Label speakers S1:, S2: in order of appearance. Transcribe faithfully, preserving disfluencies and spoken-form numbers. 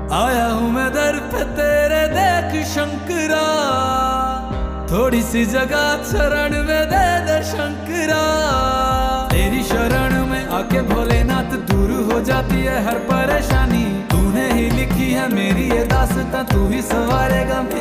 S1: आया हूँ मैं दर पे तेरे, देख शंकरा, थोड़ी सी जगह शरण में दे दे शंकरा। तेरी शरण में आके भोलेनाथ दूर हो जाती है हर परेशानी। तूने ही लिखी है मेरी ये दास्तां, तू ही सवारेगा